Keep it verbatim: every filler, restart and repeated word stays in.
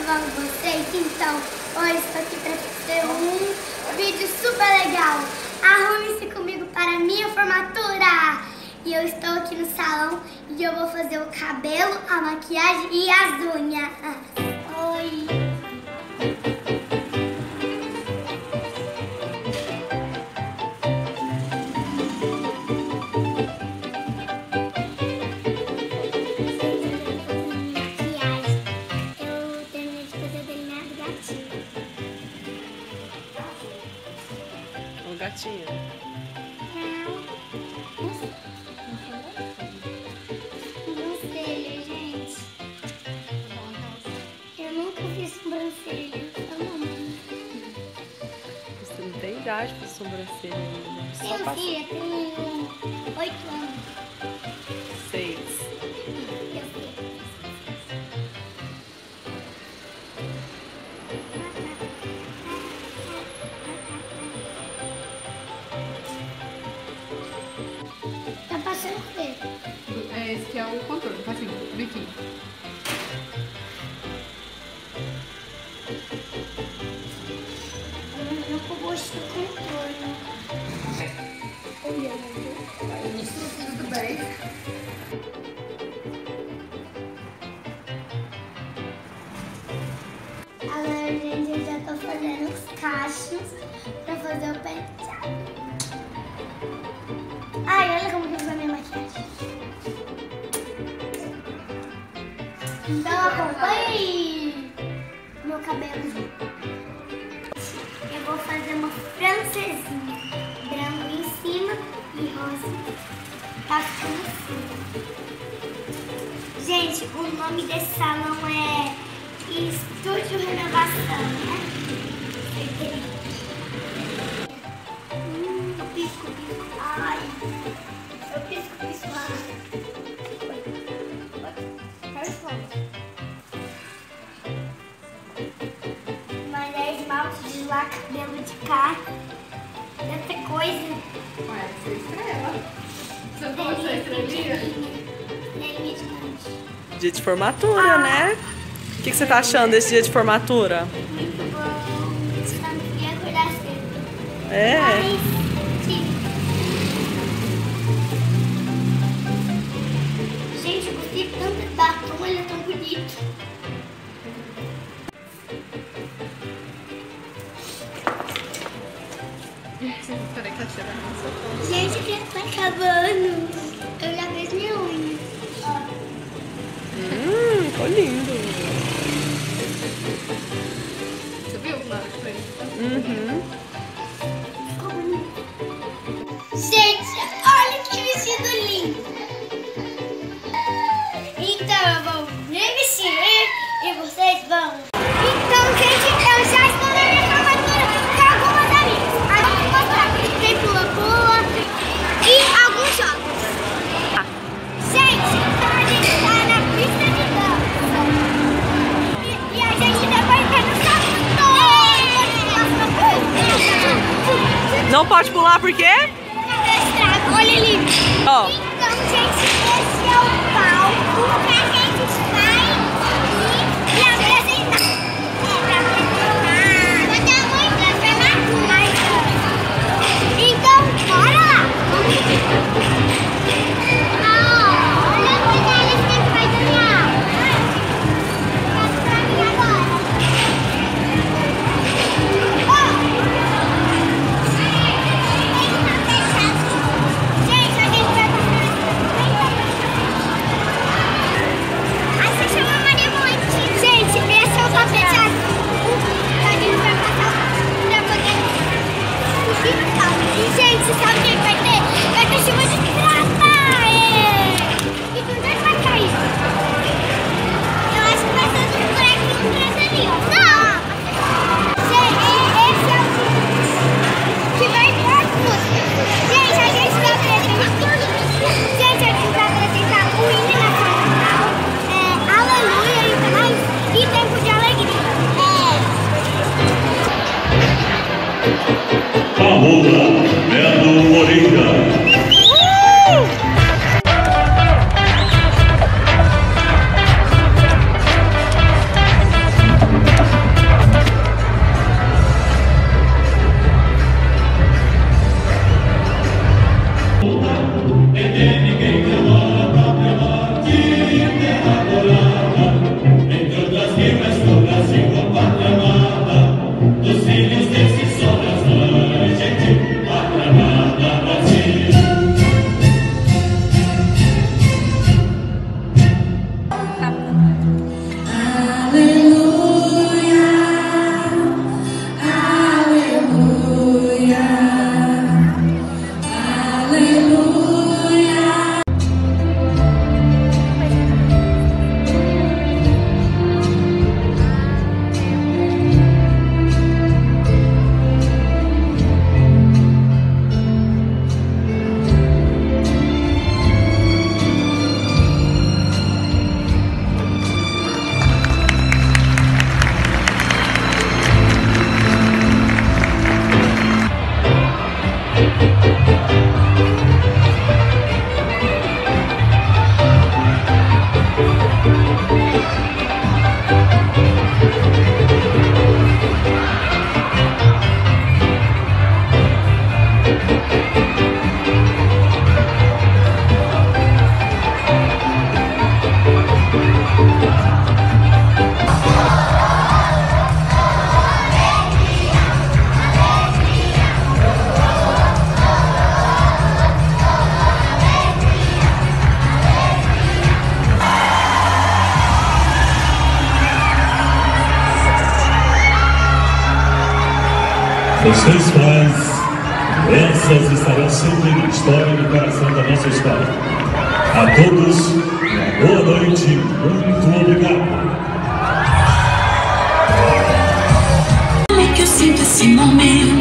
tudo bom com vocês? Então, hoje estou aqui para fazer um vídeo super legal. Arrume-se comigo para a minha formatura. E eu estou aqui no salão e eu vou fazer o cabelo, a maquiagem e as unhas. Oi! Gatinha. Sobrancelha, gente. Eu nunca fiz sobrancelha. Você não tem idade para sobrancelha ainda. Só Tenho passa... filha, tenho oito anos. Seis. Eu sei. Tá passando o quê? É, esse que é o contorno, tá assim, biquinho. Eu não vou gostar do contorno. Tudo bem. Agora, gente, eu já tô fazendo os cachos pra fazer o penteado. Ai, olha como que ficou a minha maquiagem. Então acompanhe meu cabelo. Eu vou fazer uma francesinha. Branco em cima e rosa tá ficando assim. Gente, o nome desse salão é Estúdio Renovação, né? Hum, eu pisco, pisco. Ai, eu pisco, pisco. Mas é esmalte de lá, cabelo de cá. Tanta coisa. Ué, você estrela. Você não pode ser estrelinha? Estrelinha de monte. Dia de formatura, né? O que, que você tá achando desse dia de formatura? Muito bom. Só não queria acordar cedo. É. Mas, sim. Gente, eu gostei tanto do batom, ele é tão bonito. Peraí que tá cheirando. Gente, o que tá acabando? Eu já fiz minha unha. Ó. Hum, ficou lindo. Você viu o lado que foi? Uhum. Ficou bonito. Gente, olha que vestido lindo. Então eu vou me vestir e vocês vão. Então, gente, eu já estou na minha formatura com algumas amigas. Agora eu vou mostrar. Tem pula-pula e alguns jogos. Gente, então a gente está na pista de dança. E, e a gente depois vai no salto. Não pode pular por quê? Olha ali. Ó. Então, gente, esse é o palco que a gente vai ir e apresentar. É, pra apresentar. Vai dar muito pra formatura. Então, bora lá. Ah, olha a medalha que ele vai ganhar. Passa pra mim agora. Ó. Gente, a gente vai passar Vocês pais, essas estarão sempre na história e no coração da nossa escola. A todos, boa noite, muito obrigado. Como é que eu sinto esse momento?